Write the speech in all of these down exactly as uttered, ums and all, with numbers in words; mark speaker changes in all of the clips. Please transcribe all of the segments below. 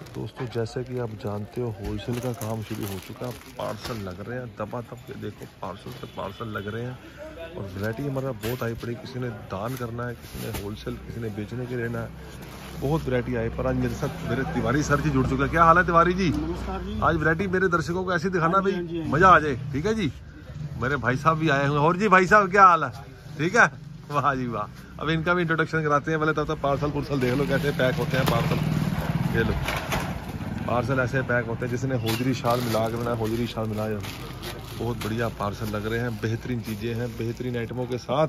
Speaker 1: दोस्तों जैसे कि आप जानते हो होलसेल का काम शुरू हो चुका है। पार्सल लग रहे हैं दबा दब के, देखो पार्सल पे पार्सल लग रहे हैं और वैरायटी हमारा बहुत आई पड़ी। किसी ने दान करना है, किसी ने होलसेल, किसी ने बेचने के लेना है। बहुत वैरायटी आई। पर आज मेरे साथ मेरे तिवारी सर जी जुड़ चुके हैं। क्या हाल है तिवारी जी?
Speaker 2: नमस्कार जी।
Speaker 1: आज वैरायटी मेरे दर्शकों को ऐसी दिखाना भाई मजा आ जाए। ठीक है जी, मेरे भाई साहब भी आए हुए। और जी भाई साहब क्या हाल है? ठीक है, वाह जी वाह। अब इनका भी इंट्रोडक्शन कराते हैं। पहले तब तक पार्सल पुर्सल देख लो कैसे पैक होते हैं पार्सल। ये लो पार्सल ऐसे पैक होते हैं। जिसने होजरी शाल मिला कर ना होजरी शाल मिलाया, बहुत बढ़िया पार्सल लग रहे हैं। बेहतरीन चीज़ें हैं, बेहतरीन आइटमों के साथ।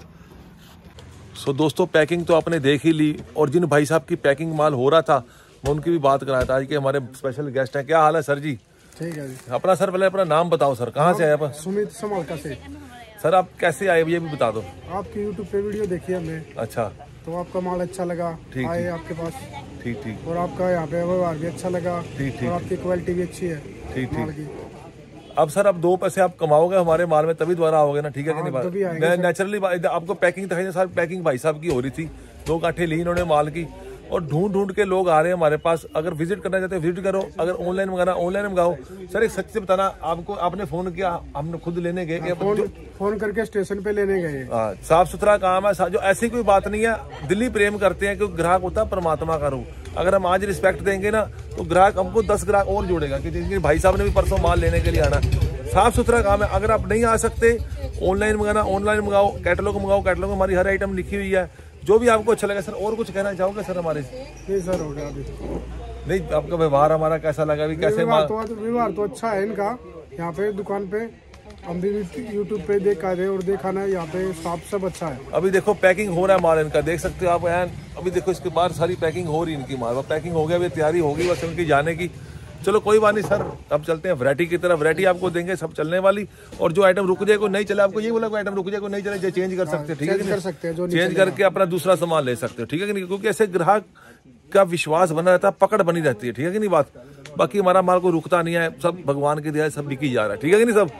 Speaker 1: सो दोस्तों पैकिंग तो आपने देख ही ली। और जिन भाई साहब की पैकिंग माल हो रहा था मैं उनकी भी बात कराया था। आज के हमारे स्पेशल गेस्ट हैं। क्या हाल है सर जी?
Speaker 2: ठीक है जी।
Speaker 1: अपना सर पहले अपना नाम बताओ सर, कहाँ से आए आप?
Speaker 2: सुमित समालका से।
Speaker 1: सर आप कैसे आए ये भी बता दो।
Speaker 2: आपकी यूट्यूब पे वीडियो देखी हमने।
Speaker 1: अच्छा,
Speaker 2: तो आपका माल अच्छा लगा,
Speaker 1: ठीक
Speaker 2: आए
Speaker 1: ठीक
Speaker 2: आपके पास।
Speaker 1: ठीक ठीक
Speaker 2: और आपका यहाँ पे व्यवहार भी अच्छा लगा।
Speaker 1: ठीक ठीक
Speaker 2: और आपकी क्वालिटी भी अच्छी है
Speaker 1: ठीक
Speaker 2: माल
Speaker 1: ठीक।
Speaker 2: की।
Speaker 1: अब सर अब दो पैसे आप कमाओगे हमारे माल में तभी दोबारा आओगे ना। ठीक है कि नहीं?
Speaker 2: हाँ, तभी
Speaker 1: बात
Speaker 2: आएंगे
Speaker 1: मैं
Speaker 2: सर।
Speaker 1: नेचुरली आपको पैकिंग दिखाई। सर पैकिंग भाई साहब की हो रही थी, दो काठे ली इन्होंने माल की। और ढूंढ ढूंढ के लोग आ रहे हैं हमारे पास। अगर विजिट करना चाहते हो विजिट करो, अगर ऑनलाइन मंगाना ऑनलाइन मंगाओ। सर एक सच से बताना, आपको आपने फोन किया, हमने खुद लेने गए?
Speaker 2: हाँ, फोन, फोन करके स्टेशन पे लेने गए।
Speaker 1: हाँ, साफ सुथरा काम है। जो ऐसी कोई बात नहीं है। दिल्ली प्रेम करते हैं क्योंकि ग्राहक होता है परमात्मा का रूप। अगर हम आज रिस्पेक्ट देंगे ना तो ग्राहक हमको दस ग्राहक और जोड़ेगा कि जिनके भाई साहब ने भी परसों माल लेने के लिए आना। साफ सुथरा काम है। अगर आप नहीं आ सकते ऑनलाइन मंगाना ऑनलाइन मंगाओ, कैटलॉग मंगाओ, कैटलॉग में हमारी हर आइटम लिखी हुई है। जो भी आपको अच्छा लगा। सर और कुछ कहना चाहोगे सर हमारे?
Speaker 2: नहीं सर, हो गया अभी।
Speaker 1: नहीं, आपका व्यवहार हमारा कैसा लगा? अभी कैसे
Speaker 2: व्यवहार तो, व्यवहार तो अच्छा है इनका। यहाँ पे दुकान पे हम भी यूट्यूब पे देखा रहे और देखा ना, यहाँ पे साफ सब अच्छा है।
Speaker 1: अभी देखो पैकिंग हो रहा है माल इनका, देख सकते हो आप। एन अभी देखो इसके बाद सारी पैकिंग हो रही इनकी माल। पैकिंग हो गया, अभी तैयारी होगी बस उनकी जाने की। चलो कोई बात नहीं सर, अब चलते हैं वैरायटी की तरफ। वैरायटी आपको देंगे सब चलने वाली। और जो आइटम रुक जाए कोई नहीं चले, आपको ये बोला कोई आइटम रुक जाए कोई नहीं चले, चेंज कर सकते हैं। ठीक है,
Speaker 2: कर सकते हैं, जो
Speaker 1: चेंज करके अपना दूसरा सामान ले सकते हो। ठीक है कि नहीं? क्योंकि ऐसे ग्राहक का विश्वास बना रहता है, पकड़ बनी रहती है। ठीक है कि नहीं बात? बाकी हमारा माल को रुकता नहीं है, सब भगवान की दया सब बिकी जा रहा है। ठीक है कि नहीं सब?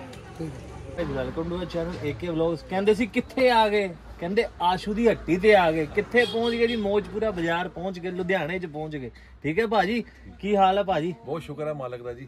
Speaker 3: Welcome to channel AK vlogs. ਕਹਿੰਦੇ ਸੀ ਕਿੱਥੇ ਆ ਗਏ? ਕਹਿੰਦੇ ਆਸ਼ੂ ਦੀ ਹੱਟੀ ਤੇ ਆ ਗਏ। ਕਿੱਥੇ ਪਹੁੰਚ ਗਏ ਜੀ? ਮੌਜਪੁਰਾ ਬਾਜ਼ਾਰ ਪਹੁੰਚ ਗਏ, ਲੁਧਿਆਣੇ ਚ ਪਹੁੰਚ ਗਏ। ਠੀਕ ਹੈ ਭਾਜੀ, ਕੀ ਹਾਲ ਹੈ ਭਾਜੀ?
Speaker 1: ਬਹੁਤ ਸ਼ੁਕਰ ਹੈ ਮਾਲਕ ਦਾ ਜੀ।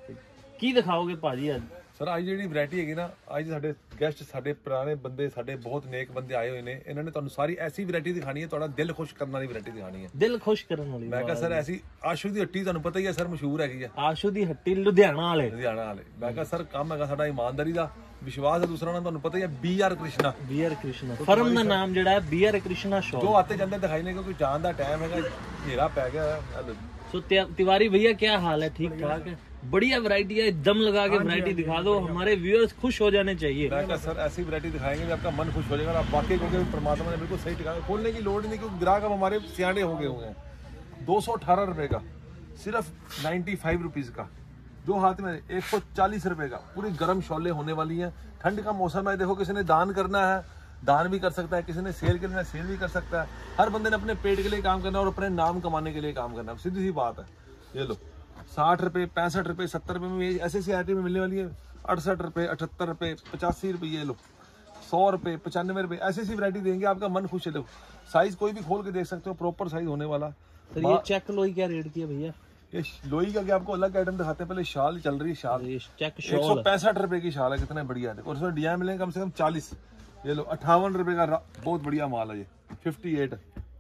Speaker 3: ਕੀ ਦਿਖਾਓਗੇ ਭਾਜੀ ਅੱਜ?
Speaker 1: ਸਰ ਅੱਜ ਜਿਹੜੀ ਵੈਰਾਈਟੀ ਹੈਗੀ ਨਾ, ਅੱਜ ਸਾਡੇ ਗੈਸਟ ਸਾਡੇ ਪੁਰਾਣੇ ਬੰਦੇ, ਸਾਡੇ ਬਹੁਤ ਨੇਕ ਬੰਦੇ ਆਏ ਹੋਏ ਨੇ। ਇਹਨਾਂ ਨੇ ਤੁਹਾਨੂੰ ਸਾਰੀ ਐਸੀ ਵੈਰਾਈਟੀ ਦਿਖਾਣੀ ਹੈ, ਤੁਹਾਡਾ ਦਿਲ ਖੁਸ਼ ਕਰਨ ਵਾਲੀ ਵੈਰਾਈਟੀ ਦਿਖਾਣੀ ਹੈ।
Speaker 3: ਦਿਲ ਖੁਸ਼ ਕਰਨ ਵਾਲੀ।
Speaker 1: ਮੈਂ ਕਿਹਾ ਸਰ ਐਸੀ ਆਸ਼ੂ ਦੀ ਹੱਟੀ ਤੁਹਾਨੂੰ ਪਤਾ ਹੀ ਹੈ ਸਰ, ਮਸ਼ਹੂਰ ਹੈਗੀ ਆ
Speaker 3: ਆਸ਼ੂ ਦੀ ਹੱਟੀ ਲੁਧਿਆਣਾ ਵਾਲੇ।
Speaker 1: ਲੁਧਿਆਣਾ ਵਾਲੇ। ਮੈਂ ਕਿਹਾ ਸਰ ਕੰਮ ਹੈਗਾ ਸਾਡਾ ਇਮਾਨਦਾਰੀ ਦਾ, ਵਿਸ਼ਵਾਸ ਹੈ। ਦੂਸਰਾ ਨਾਮ ਤੁਹਾਨੂੰ ਪਤਾ ਹੀ ਹੈ B R Krishna.
Speaker 3: B R Krishna firm ਦਾ ਨਾਮ ਜਿਹੜਾ ਹੈ ਬੀ ਆਰ ਕ੍ਰਿਸ਼ਨਾ ਸ਼ੌਪ।
Speaker 1: ਜੋ ਆਤੇ ਜਾਂਦੇ ਦਿਖਾਈ ਨੇ, ਕਿਉਂਕਿ ਜਾਣ ਦਾ ਟਾਈਮ ਹੈਗਾ, ਹਨੇਰਾ ਪੈ ਗਿਆ।
Speaker 3: सो तिवारी भैया क्या हाल है? ठीक ठाक है? बढ़िया वैरायटी है, दम लगा के वैरायटी दिखा दो, हमारे व्यूअर्स खुश हो जाने चाहिए।
Speaker 1: मैं सर ऐसी वैरायटी दिखाएंगे कि आपका मन खुश हो जाएगा। आप वाकई कहोगे परमात्मा ने बिल्कुल सही ठिकाना। खोलने की लोड़ नहीं, क्योंकि ग्राहक अब हमारे सियाने हो गए हुए हैं। दो सौ अठारह रुपए का, सिर्फ नाइन्टी फाइव रुपीज का। दो हाथ में एक सौ चालीस रुपए का। पूरी गर्म शोले होने वाली है। ठंड का मौसम है। देखो किसी ने दान करना है दान भी कर सकता है, किसी ने सेल करना है सेल भी कर सकता है। हर बंदे ने अपने पेट के लिए काम करना है और अपने नाम कमाने के लिए काम करना है। सीधी सी बात है। ये लो साठ रुपए, पैंसठ रुपए, सत्तर रुपए में ऐसे सी आइटम में मिलने वाली है। अड़सठ रुपए, अठहत्तर रुपए, पचासी रुपए, ये लो सौ रुपए, पचानवे रुपए, ऐसी सी वैरायटी देंगे, आपका मन खुश है। लो साइज कोई भी खोल के देख सकते हो, प्रॉपर साइज होने वाला।
Speaker 3: तो ये चेक लोई क्या रेट की है भैया?
Speaker 1: ये लोई का क्या आपको अलग आइटम दिखाते हैं। पहले शाल चल रही है, शाल
Speaker 3: चेक
Speaker 1: एक सौ पैंसठ रुपए की शाल है। कितना बढ़िया है। और उसमें डिजाइन मिलेंगे कम से कम चालीस। ये लो अट्ठावन रुपए का बहुत बढ़िया माल है। ये फिफ्टी एट,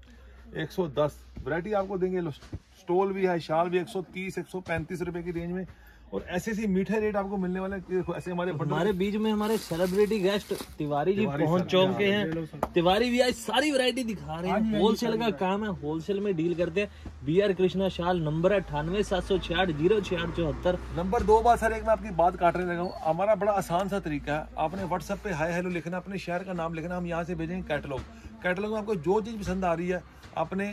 Speaker 1: एक सौ दस वैरायटी आपको देंगे। लो स्टोल भी है, शाल भी एक सौ तीस, एक सौ पैंतीस रुपए की रेंज में। और ऐसे सी मीठे रेट आपको मिलने वाले हैं। ऐसे हमारे
Speaker 3: हमारे बीच में हमारे सेलिब्रिटी गेस्ट तिवारी जी पहुंच चुके हैं। तिवारी भी आज सारी वैरायटी दिखा रहे हैं। होलसेल का काम है, होलसेल में डील करते हैं। बी आर कृष्णा शाल नंबर है अठानवे सात सौ छियाठ जीरो छियाठ चौहत्तर।
Speaker 1: नंबर दो बार सर एक मैं आपकी बात काटने लगा हूँ। हमारा बड़ा आसान सा तरीका है। आपने व्हाट्सएप पे हाय हेलो लिखना, अपने शहर का नाम लिखना, हम यहाँ से भेजेंगे कैटलॉग। कैटलॉग में आपको जो चीज़ पसंद आ रही है, आपने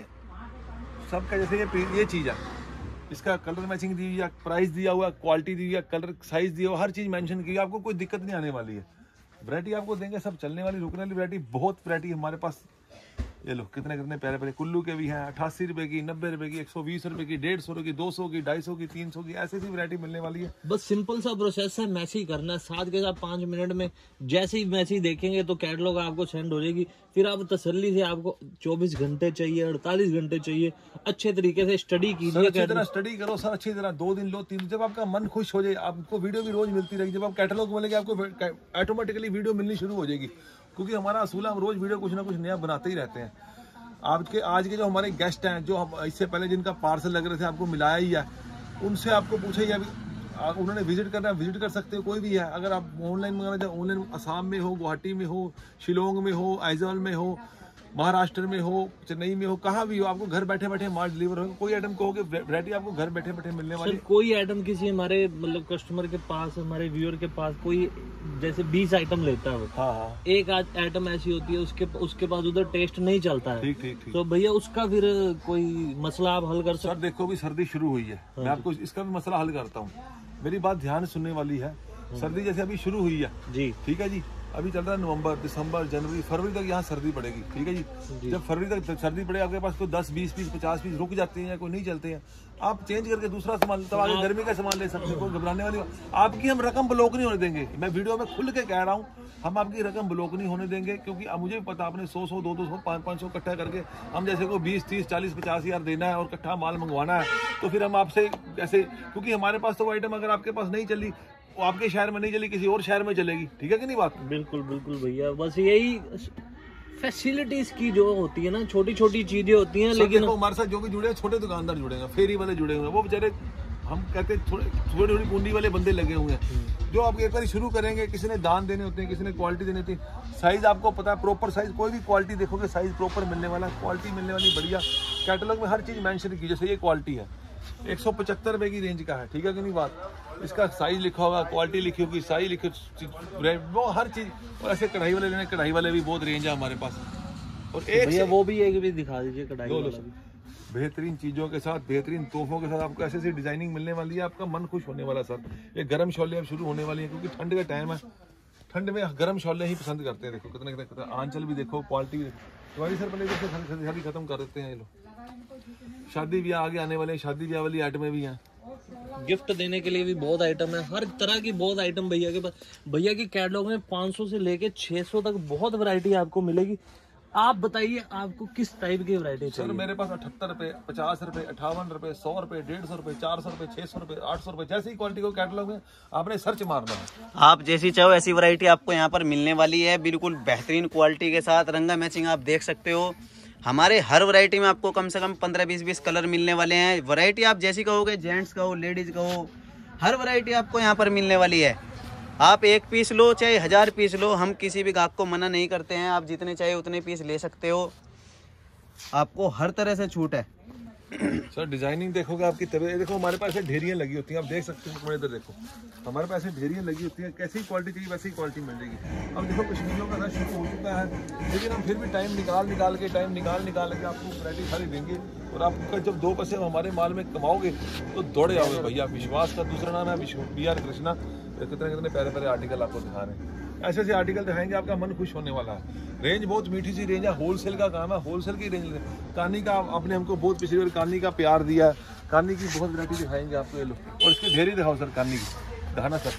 Speaker 1: सबका जैसे ये ये चीज़ है, इसका कलर मैचिंग दी हुई है, प्राइस दिया हुआ, क्वालिटी दी हुई है, कलर साइज दिया हुआ, हर चीज़ मेंशन की है। आपको कोई दिक्कत नहीं आने वाली है। वैरायटी आपको देंगे सब चलने वाली, रुकने वाली वैरायटी। बहुत वैरायटी हमारे पास ये लो कितने कितने प्यारे प्यारे कुल्लू के भी हैं, अट्ठासी रुपए की, नब्बे रुपए की, एक सौ बीस रुपए की, डेढ़ सौ की, दो सौ की, ढाई सौ की, तीन सौ की, ऐसी ऐसी वैरायटी मिलने वाली है।
Speaker 3: बस सिंपल सा प्रोसेस है, मैसेज करना है साथ के साथ पाँच मिनट में। जैसे ही मैसेज देखेंगे तो कैटलॉग आपको सेंड हो जाएगी, फिर आप तसल्ली से, आपको चौबीस घंटे चाहिए, अड़तालीस घंटे चाहिए, अच्छे तरीके से स्टडी कीजिए,
Speaker 1: अच्छी तरह स्टडी करो सर, अच्छी तरह दो दिन लो, तीन दिन, जब आपका मन खुश हो जाए, आपको वीडियो भी रोज मिलती रहेगी। जब आप कैटलॉग मिलेंगे आपको ऑटोमेटिकली वीडियो मिलनी शुरू हो जाएगी, क्योंकि हमारा असूल है हम रोज वीडियो कुछ ना कुछ नया बनाते ही रहते हैं। आपके आज के जो हमारे गेस्ट हैं, जो हम इससे पहले जिनका पार्सल लग रहे थे आपको मिलाया ही है, उनसे आपको पूछा ही अभी उन्होंने विजिट करना है, विजिट कर सकते हो, कोई भी है। अगर आप ऑनलाइन मंगाना चाहें, ऑनलाइन असम में हो, गुवाहाटी में हो, शिलोंग में हो, आइजॉल में हो, महाराष्ट्र में हो, चेन्नई में हो, कहाँ भी हो, आपको घर बैठे बैठे माल डिलीवर होगा। कोई आइटम कहोगे वैरायटी आपको घर बैठे बैठे मिलने वाली है।
Speaker 3: कोई आइटम किसी हमारे मतलब कस्टमर के पास, हमारे व्यूअर के पास कोई जैसे बीस आइटम लेता है,
Speaker 1: हाँ हाँ,
Speaker 3: एक आइटम ऐसी होती है उसके उसके पास उधर टेस्ट नहीं चलता है,
Speaker 1: ठीक ठीक ठीक।
Speaker 3: तो भैया उसका फिर कोई मसला आप हल कर सकते?
Speaker 1: सर देखो भी सर्दी शुरू हुई है, मैं आपको इसका भी मसला हल करता हूँ, मेरी बात ध्यान सुनने वाली है। सर्दी जैसे अभी शुरू हुई है
Speaker 3: जी,
Speaker 1: ठीक है जी, अभी चल रहा है नवंबर, दिसंबर, जनवरी, फरवरी तक यहाँ सर्दी पड़ेगी, ठीक है जी, जी। जब फरवरी तक सर्दी पड़े, आपके पास कोई दस बीस पीस पचास पीस रुक जाते हैं या कोई नहीं चलते हैं, आप चेंज करके दूसरा सामान, तब आगे गर्मी का सामान ले सकते हैं, कोई घबराने वाली बात। आपकी हम रकम ब्लॉक नहीं होने देंगे, मैं वीडियो में खुल के कह रहा हूँ, हम आपकी रकम ब्लॉक नहीं होने देंगे, क्योंकि अब मुझे भी पता आपने सौ सौ दो दो सौ पाँच पाँच सौ इकट्ठा करके हम जैसे को बीस तीस चालीस पचास हजार देना है और इकट्ठा माल मंगवाना है, तो फिर हम आपसे ऐसे, क्योंकि हमारे पास तो वो आइटम अगर आपके पास नहीं चली, वो आपके शहर में नहीं चली, किसी और शहर में चलेगी, ठीक है कि नहीं बात?
Speaker 3: बिल्कुल बिल्कुल भैया, बस यही फैसिलिटीज की जो होती है ना, छोटी छोटी चीजें होती हैं, लेकिन
Speaker 1: हमारे साथ जो भी जुड़े हैं, छोटे दुकानदार जुड़े हैं, फेरी वाले जुड़े हुए हैं, वो बेचारे हम कहते हैं थोड़े थोड़ी थोड़ी पूंजी वाले बंदे लगे हुए हैं, जो आप एक बार शुरू करेंगे, किसी ने दान देने होते हैं, किसी ने क्वालिटी देनी होती है, साइज आपको पता है, प्रॉपर साइज, कोई भी क्वालिटी देखोगे साइज प्रॉपर मिलने वाला, क्वालिटी मिलने वाली बढ़िया, कैटलॉग में हर चीज मेंशन की, जैसे ये क्वालिटी है एक सौ पचहत्तर रुपए की रेंज का है, ठीक है कि नहीं बात, इसका साइज लिखा होगा, क्वालिटी लिखी होगी, साइज लिखी, वो हर चीज। और ऐसे कढ़ाई वाले लेने, कढ़ाई वाले भी बहुत रेंज है हमारे पास, और एक
Speaker 3: भैया वो भी एक भी दिखा दीजिए कढ़ाई वाला भी।
Speaker 1: बेहतरीन चीजों के साथ, बेहतरीन तोहफों के साथ आपको ऐसी ऐसी डिजाइनिंग मिलने वाली है, आपका मन खुश होने वाला सर। ये गर्म शॉले अब शुरू होने वाली है, क्योंकि ठंड का टाइम है, ठंड में गर्म शॉले ही पसंद करते हैं। देखो कितने कितने कितने आंचल भी देखो, क्वालिटी भी देखो, सर पहले शादी खत्म कर देते हैं ये लोग, शादी ब्याह आगे आने वाले, शादी ब्याह वाली आइटमें भी हैं,
Speaker 3: गिफ्ट देने के लिए भी बहुत आइटम है, हर तरह की बहुत आइटम भैया के पास। भैया की कैटलॉग में पाँच सौ से लेके छह सौ तक बहुत वैरायटी आपको मिलेगी। आप बताइए आपको किस टाइप की वैरायटी चाहिए?
Speaker 1: सर मेरे पास अठहत्तर रुपए, पचास रुपए, अट्ठावन रुपए, सौ रुपए, डेढ़ सौ रुपए, चार सौ रुपए, छह सौ रुपए, आठ सौ रुपए, जैसी क्वालिटी को कैटलॉग में आपने सर्च मारना है,
Speaker 4: आप जैसी चाहो ऐसी वैरायटी आपको यहाँ पर मिलने वाली है, बिल्कुल बेहतरीन क्वालिटी के साथ। रंगा मैचिंग आप देख सकते हो, हमारे हर वैरायटी में आपको कम से कम पंद्रह बीस बीस कलर मिलने वाले हैं। वैरायटी आप जैसी कहोगे, जेंट्स का हो, लेडीज का हो, हर वैरायटी आपको यहाँ पर मिलने वाली है। आप एक पीस लो चाहे हजार पीस लो, हम किसी भी ग्राहक को मना नहीं करते हैं, आप जितने चाहे उतने पीस ले सकते हो, आपको हर तरह से छूट है।
Speaker 1: सर डिजाइनिंग देखोगे आपकी तबीयत, देखो हमारे पास ढेरियां लगी होती हैं, आप देख सकते हो, इधर देखो हमारे पास ढेरियां लगी होती हैं, कैसी क्वालिटी चाहिए वैसी क्वालिटी मिल जाएगी। अब देखो कश्मीरियों का रश शुरू हो चुका है, लेकिन हम फिर भी टाइम निकाल निकाल के टाइम निकाल निकाल के आपको वैरायटी सारी देंगे, और आप जब दो पैसे हमारे माल में कमाओगे तो दौड़े आओगे भैया। विश्वास का दूसरा नाम है बी आर कृष्णा। कितने कितने प्यारे प्यारे आर्टिकल आपको दिखा रहे हैं, ऐसे ऐसे आर्टिकल दिखाएंगे, आपका मन खुश होने वाला है। रेंज बहुत मीठी सी रेंज है, होलसेल का काम है, होलसेल की रेंज। कानी का आपने हमको बहुत पिछली बार कानी का प्यार दिया, कानी की बहुत वैरायटी दिखाएंगे आपको, ये लो। और इसकी ढेरी दिखाओ सर, कानी की दिखाना सर,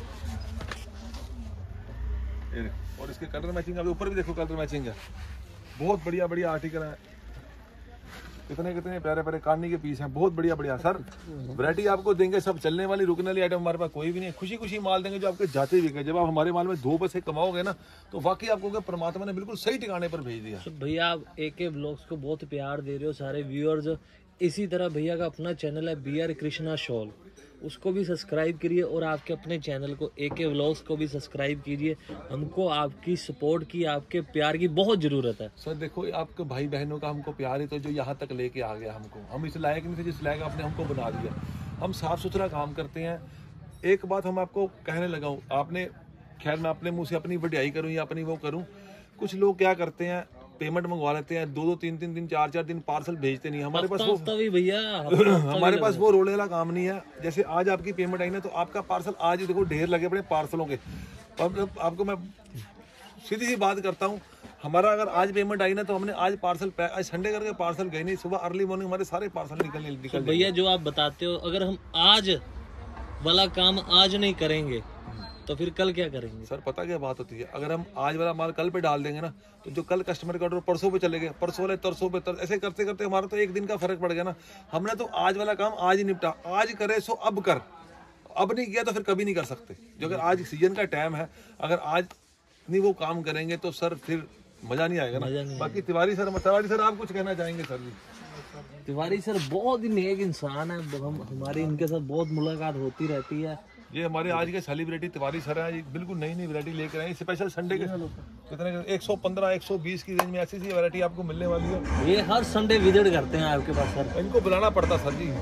Speaker 1: ये और इसके कलर मैचिंग, अभी ऊपर भी देखो कलर मैचिंग है, बहुत बढ़िया बढ़िया आर्टिकल है। कितने कितने प्यारे प्यारे कानी के पीस हैं, बहुत बढ़िया बढ़िया सर। वैरायटी आपको देंगे, सब चलने वाली रुकने वाली आइटम हमारे पास कोई भी नहीं है। खुशी खुशी माल देंगे जो आपके जाते भी गए। जब आप हमारे माल में दो पैसे कमाओगे ना, तो वाकई आपको परमात्मा ने बिल्कुल सही ठिकाने पर भेज दिया।
Speaker 3: तो भैया आप एके व्लॉग्स को बहुत प्यार दे रहे हो सारे व्यूअर्स। इसी तरह भैया का अपना चैनल है बी आर कृष्णा शॉल, उसको भी सब्सक्राइब करिए, और आपके अपने चैनल को एके व्लॉग्स को भी सब्सक्राइब कीजिए। हमको आपकी सपोर्ट की, आपके प्यार की बहुत ज़रूरत है
Speaker 1: सर। देखो आपके भाई बहनों का हमको प्यार है, तो जो यहाँ तक लेके आ गया हमको, हम इस लायक नहीं थे जिस लायक आपने हमको बना दिया। हम साफ सुथरा काम करते हैं। एक बात हम आपको कहने लगा हूँ, आपने खैर मैं अपने मुँह से अपनी बढ़ियाई करूँ या अपनी वो करूँ, कुछ लोग क्या करते हैं, पेमेंट मंगवा लेते हैं, दो दो तीन तीन दिन चार चार दिन पार्सल भेजते नहीं। हमारे पास वो
Speaker 3: भैया
Speaker 1: हमारे पास वो रोले वाला काम नहीं है। जैसे आज आपकी पेमेंट आई ना, तो आपका पार्सल आज ही देखो ढेर लगे पड़े पार्सलों के। अब आपको मैं सीधी सी बात करता हूँ, हमारा अगर आज पेमेंट आई ना तो हमने आज पार्सल, आज संडे करके पार्सल गए नहीं, सुबह अर्ली मॉर्निंग हमारे सारे पार्सल निकल निकल
Speaker 3: भैया जो आप बताते हो, अगर हम आज वाला काम आज नहीं करेंगे तो फिर कल क्या करेंगे?
Speaker 1: सर पता क्या बात होती है, अगर हम आज वाला माल कल पे डाल देंगे ना तो जो कल कस्टमर का ऑर्डर परसों पे चले गए, परसों वाले तरसों पे तर, ऐसे करते करते हमारा तो एक दिन का फर्क पड़ गया ना। हमने तो आज वाला काम आज ही निपटा, आज करे सो अब कर, अब नहीं किया तो फिर कभी नहीं कर सकते। जो अगर आज सीजन का टाइम है, अगर आज नहीं वो काम करेंगे तो सर फिर मजा नहीं आएगा ना। बाकी तिवारी सर, तिवारी सर आप कुछ कहना चाहेंगे? सर जी
Speaker 3: तिवारी सर बहुत ही नेक इंसान है, हम हमारी इनके साथ बहुत मुलाकात होती रहती है।
Speaker 1: ये हमारे आज के सेलिब्रिटी तिवारी सर है, बिल्कुल नई नई वैरायटी लेकर आए स्पेशल संडे के। कितने एक सौ पंद्रह एक सौ बीस की रेंज में ऐसी सी वैरायटी आपको मिलने वाली है।
Speaker 3: ये हर संडे विजिट करते हैं आपके पास सर।
Speaker 1: इनको बुलाना पड़ता सर जी,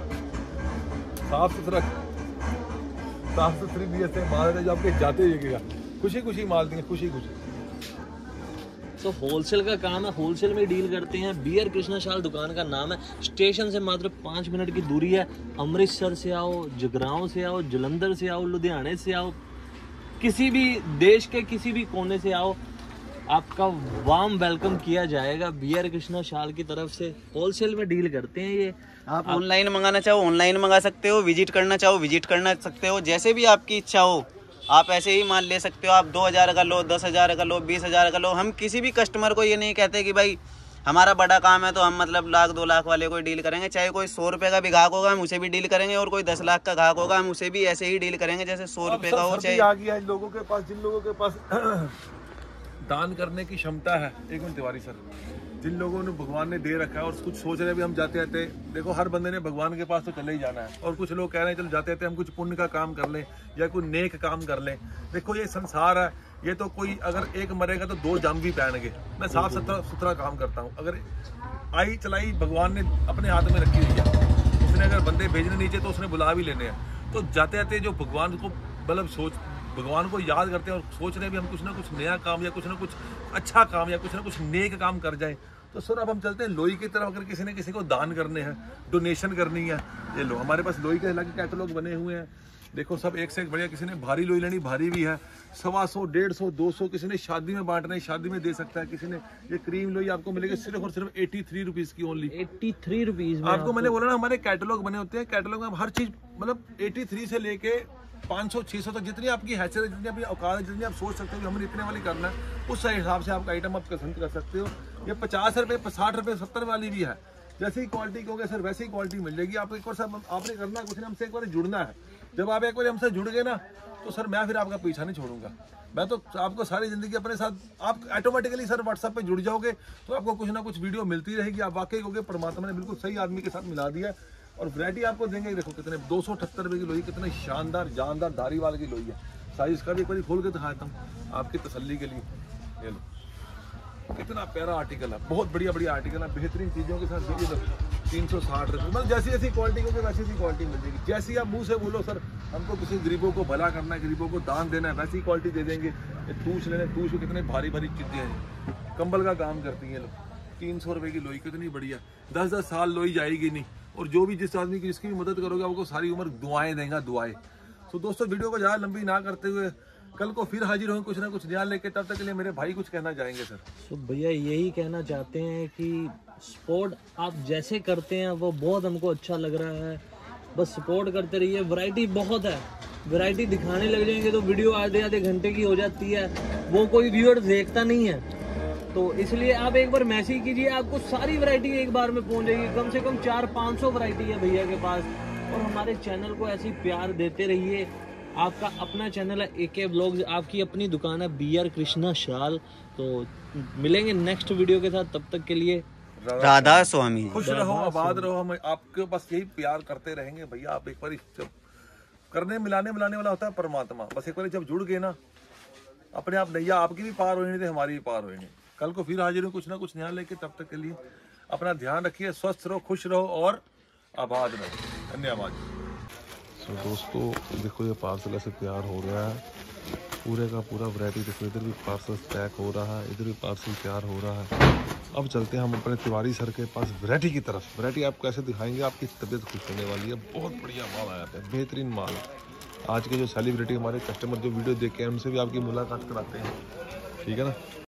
Speaker 1: साफ सुथरा साफ सुथरी दी से माल जो आपके जाते ही खुशी खुशी माल देंगे, खुशी खुशी।
Speaker 3: तो होलसेल का काम है, होलसेल में डील करते हैं। बी आर कृष्णा शाल दुकान का नाम है। स्टेशन से मात्र पाँच मिनट की दूरी है। अमृतसर से आओ, जगरांव से आओ, जलंधर से आओ, लुधियाने से आओ, किसी भी देश के किसी भी कोने से आओ, आपका वार्म वेलकम किया जाएगा। बी आर कृष्णा शाल की तरफ से होलसेल में डील करते हैं ये।
Speaker 4: आप ऑनलाइन मंगाना चाहो ऑनलाइन मंगा सकते हो, विजिट करना चाहो विजिट करना सकते हो, जैसे भी आपकी इच्छा हो आप ऐसे ही माल ले सकते हो। आप दो हज़ार का लो, दस हज़ार का लो, बीस हज़ार का लो। हम किसी भी कस्टमर को ये नहीं कहते कि भाई हमारा बड़ा काम है तो हम मतलब लाख दो लाख वाले को डील करेंगे। चाहे कोई सौ रुपये का भी ग्राहक होगा हम उसे भी डील करेंगे, और कोई दस लाख का ग्राहक होगा हम उसे भी ऐसे ही डील करेंगे जैसे सौ रुपये का हो। चाहे
Speaker 1: आ गया है लोगों के पास, जिन लोगों के पास दान करने की क्षमता है, एक मिनट तिवारी सर, जिन लोगों ने भगवान ने दे रखा है और कुछ सोच रहे भी हम जाते रहते, देखो हर बंदे ने भगवान के पास तो चले ही जाना है, और कुछ लोग कह रहे हैं चलो जाते रहते हम कुछ पुण्य का काम कर लें या कोई नेक काम कर लें। देखो ये संसार है, ये तो कोई अगर एक मरेगा तो दो जाम भी पहनेंगे। मैं साफ सुथरा सुथरा काम करता हूँ। अगर आई चलाई भगवान ने अपने हाथ में रखी हुई है, उसने अगर बंदे भेजने नीचे तो उसने बुला भी लेने हैं। तो जाते जाते जो भगवान को मतलब सोच भगवान को याद करते हैं और सोच रहे हैं भी हम कुछ ना कुछ नया काम या कुछ ना कुछ अच्छा काम या कुछ ना कुछ नेक काम कर जाए, तो सर अब हम चलते हैं लोई की तरफ। अगर किसी ने किसी को दान करने हैं, डोनेशन करनी है, ये लो हमारे पास लोई के अलग कैटलॉग बने हुए हैं। देखो सब एक से एक बढ़िया। किसी ने भारी लोई लेनी, भारी भी है, सवा सौ डेढ़ सौ दो सौ। किसी ने शादी में बांटना है, शादी में दे सकता है। किसी ने ये क्रीम लोई आपको मिलेगी सिर्फ और सिर्फ एटी थ्री रुपीज की ओनली।
Speaker 3: एट्टी थ्री रुपीज में
Speaker 1: आपको मैंने बोला ना हमारे कैटलॉग बने होते हैं। कैटलॉग में हर चीज मतलब एटी थ्री से लेके पाँच सौ छह सौ तक जितनी आपकी हैसियत है, जितनी आपकी औकात है, जितनी आप सोच सकते हो कि हमें इतने वाली करना है, उस हिसाब से आपका आइटम आप पसंद कर सकते हो। ये पचास रुपये साठ रुपये सत्तर वाली भी है। जैसे ही क्वालिटी कहोगे सर वैसे ही क्वालिटी मिल जाएगी। आपको एक बार सर आपने करना कुछ नहीं, हमसे एक बार जुड़ना है। जब आप एक बार हमसे जुड़ गए ना तो सर मैं फिर आपका पीछा नहीं छोड़ूंगा। मैं तो आपको सारी जिंदगी अपने साथ आप ऑटोमेटिकली सर व्हाट्सएप पे जुड़ जाओगे तो आपको कुछ ना कुछ वीडियो मिलती रहेगी। आप वाकई कहोगे परमात्मा ने बिल्कुल सही आदमी के साथ मिला दिया। और वैरायटी आपको देंगे, देखो कितने दो सौ अठहत्तर रुपये की लोई, कितने शानदार जानदार धारी वाले की लोई है। साइज का भी एक बार खोल के दिखाता हूँ आपकी तसल्ली के लिए। ये लो कितना प्यारा आर्टिकल है, बहुत बढ़िया बढ़िया आर्टिकल है, बेहतरीन चीज़ों के साथ। ये तीन सौ साठ रुपये मतलब जैसी जैसी क्वालिटी होगी वैसी वैसी क्वालिटी मिल जाएगी। जैसी आप मुँह से बोलो सर हमको किसी गरीबों को भला करना है, गरीबों को दान देना है, वैसी क्वालिटी दे देंगे। टूस लेने, टूस को कितने भारी भारी चीज़ें हैं, कंबल का काम करती हैं लोग। तीन सौ रुपये की लोई कितनी बढ़िया, दस दस साल लोई जाएगी नहीं। और जो भी जिस आदमी की जिसकी भी मदद करोगे आपको सारी उम्र दुआएं देगा, दुआएं। तो दोस्तों वीडियो को ज़्यादा लंबी ना करते हुए कल को फिर हाजिर होंगे कुछ ना कुछ नया लेके। तब तक के लिए मेरे भाई कुछ कहना चाहेंगे सर?
Speaker 3: तो भैया यही कहना चाहते हैं कि सपोर्ट आप जैसे करते हैं वो बहुत हमको अच्छा लग रहा है। बस सपोर्ट करते रहिए। वैरायटी बहुत है, वैरायटी दिखाने लग जाएंगे तो वीडियो आधे आधे घंटे की हो जाती है, वो कोई व्यूअर देखता नहीं है। तो इसलिए आप एक बार मैसेज कीजिए, आपको सारी वैरायटी एक बार में पहुंच जाएगी। कम से कम चार पाँच सौ वैरायटी है भैया के पास। और हमारे चैनल को ऐसे ही प्यार देते रहिए। आपका अपना चैनल है ए के ब्लॉग्स, आपकी अपनी दुकान है बी आर कृष्णा शाल। तो मिलेंगे नेक्स्ट वीडियो के साथ, तब तक के लिए
Speaker 4: राधा स्वामी।
Speaker 1: खुश रहो, आबाद रहो। हम आपके पास यही प्यार करते रहेंगे भैया। आप एक बार जब करने मिलाने मिलाने वाला होता है परमात्मा, बस एक बार जब जुड़ गए ना अपने आप नैया आपकी भी पार होनी थी, हमारी भी पार होनी। कल को फिर हाजिर हो कुछ ना कुछ नया लेके। तब तक के लिए अपना ध्यान रखिए, स्वस्थ रहो, खुश रहो और आबाद रहो। धन्यवाद। तो दोस्तों देखो ये पार्सल ऐसे तैयार हो रहा है, पूरे का पूरा वैरायटी। देखो इधर भी पार्सल पैक हो रहा है, इधर भी पार्सल तैयार हो रहा है। अब चलते हैं हम अपने तिवारी सर के पास वैरायटी की तरफ। वैरायटी आपको ऐसे दिखाएंगे, आपकी तबीयत खुश होने वाली है। बहुत बढ़िया माल आया था, बेहतरीन माल। आज के जो सेलिब्रिटी हमारे कस्टमर जो वीडियो देख के हैं उनसे भी आपकी मुलाकात कराते हैं, ठीक है ना।